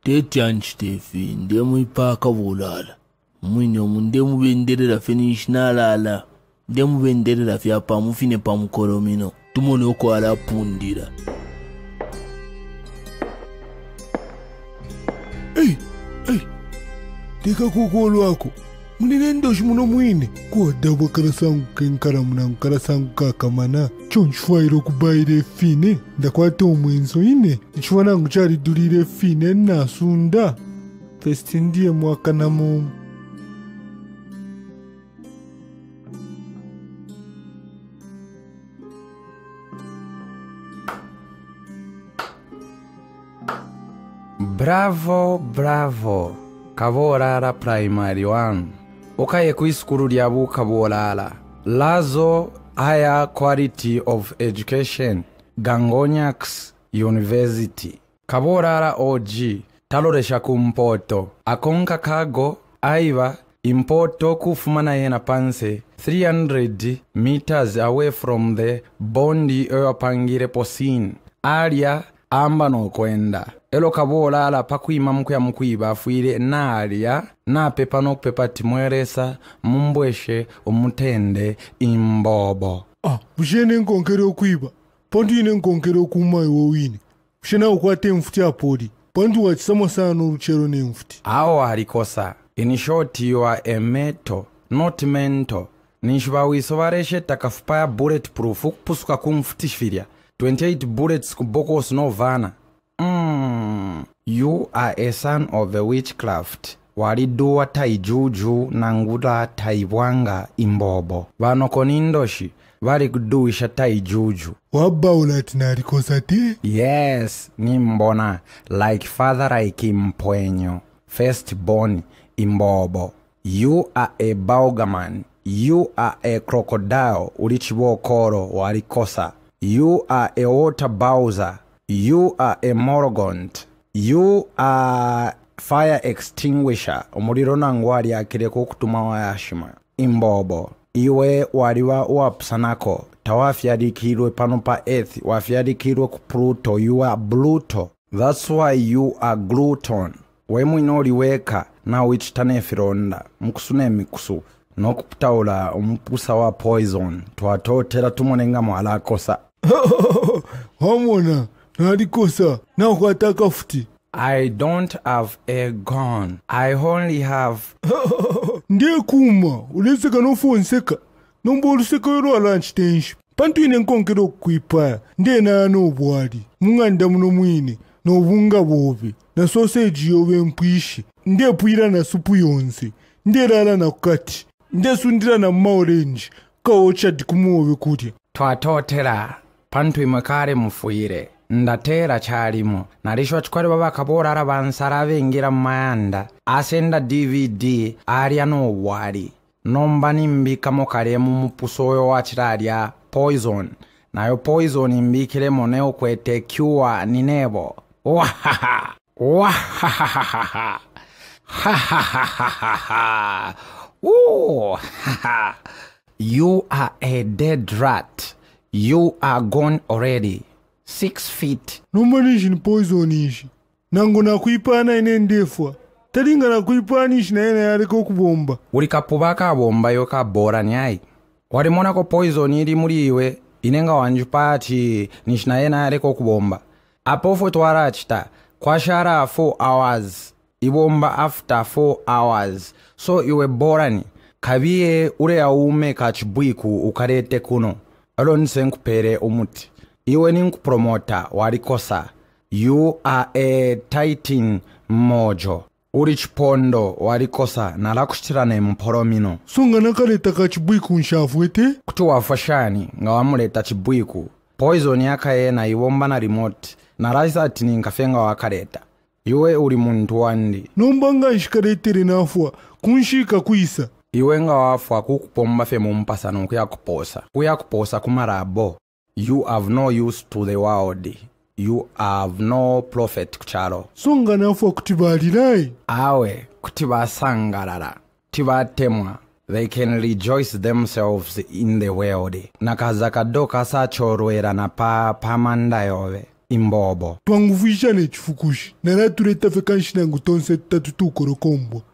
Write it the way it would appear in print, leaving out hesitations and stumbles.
Tetyanchitefi ndemu ipaka volala. Mwinyo mundemu benderera finish nalala. Ndemu benderera fyapa mufine pa mukoromino. Tumone uko alapundira. Hey. Teka kukolo wako. Munene ndoshi muno mwine. Kuwada wakara sangu kenkara muna nkara sangu kakamana. Chonchwairo kubaire fine. Ndakwate omwenzo ine. Nchwana nguchari durire fine nasunda. Festi ndiye mwaka na mumu. Bravo. Kaborara Primary 1. Okaye kuiskuru lyabu Kaborara. Lazo Higher Quality of Education. Gangonyax University. Kaborara OG. Taloresha kumpoto. Akonka kago. Aiva. Impoto kufumana yena panse. 300 meters away from the bondi pangire posin. Aria amba no kwenda. Elo Kaborara pakuima mkuya mkuiba afuire na alia na pepa no pepa timweresa mumbweshe umutende imbobo. Bushene nkonkere okuiba. Pondu ine nkonkere okuma iwowine. Bushena ukwate mfuti apodi. Pondu wachisamo sana uruchero ne mfuti. Awo harikosa. In short you are a metal, not mental. Nishuba wisovareshe takafupaya bulletproof kupusuka kumfuti shifiria. 28 bullets kuboko snovana. You are a son of a witchcraft. Waliduwa taijuju nangula taibwanga imbobo. Vano konindoshi wali kuduisha taijuju. Waba ulatinari kosate? Yes, nimbona. Like father like impwenyo. Firstborn imbobo. You are a baugaman. You are a crocodile. Ulichibokoro walikosa. You are a water bowser. You are a morgont. You are fire extinguisher. Omuliro nangwali akireko kutuma wa yashima. Imbobo. Iwe waliwa uapsanako. Tawafyadikirwe panopa earth. Wafyadikirwe ku Pluto. You are brutal. That's why you are glutton. Wemu inoliweka na wichitane fironda. Mkusune mikusu. Nokuputaula umpusa wa poison. Tuatotera tumonenga mwalakosa. Hamona. Narikosa. Na ukwataka futi. I don't have a gun. I only have... Ndiye kuma. Uleseka no fonseka. Nombo uluseka yoro alanchi tenshi. Pantu ine nkonkero kuipaya. Ndiye na ano buwadi. Munganda muno mwine. No bunga bobe. Na sausage yobe mpishi. Ndiye puira na supu yonse. Ndiye rala na kukati. Ndiye sundira na maorange. Kaocha dikumuwe kuti. Tuatotera. Pantu imekare mufuire. Ndatera charimo. Narishwa chukwari baba Kaborara bansara vengira mayanda. Asenda DVD. Aria no wari. Nomba nimbika mokaremu mupusoyo wachiraria. Poison. Nayo poison imbikire moneo kwete cure ninebo. Wahaha. Wahahahaha. Hahahahaha. Ooh. Haha. You are a dead rat. You are gone already. 6 feet. Nomanishi ni poison ishi. Nangu na kuipana ine ndefwa. Taringa na kuipana ishi na ene yareko kubomba. Ulikapubaka bomba yoka bora nyai. Warimona ko poison iri muri iwe. Inenga wanjupati nishi na ene yareko kubomba. Apofo tuarachita. Kwa shara 4 hours. Ibomba after 4 hours. So iwe borani. Kabiye ure ya ume kachibwiku ukarete kuno. Alonse nkupere umuti. Iwe ni nkupromota warikosa. You are a titan mojo. Uri chipondo warikosa nalakushtirane mporomino. Songa nakaleta kachibwiku nshafuete? Kutu wafashani nga wamuleta chibwiku. Poison yaka na iwomba na remote. Naraisa ati nkafenga wakaleta. Iwe uri muntu wandi. Nombanga nshikaretere nafua. Kunshika kuisa. Iwe nga wafua kukupomba fe mumpasano kuyakuposa. Kuyakuposa kumarabo. You have no use to the world. You have no profit kuchalo. Songa nafua kutibalilai. Awe kutibasangarara. Tibatemwa. They can rejoice themselves in the world. Nakazakadoka sa chorwera na pamanda yove. imbobo twanguvishane chifukushi nana tureta fe kanshinangu tonse tutatu tukorokombwa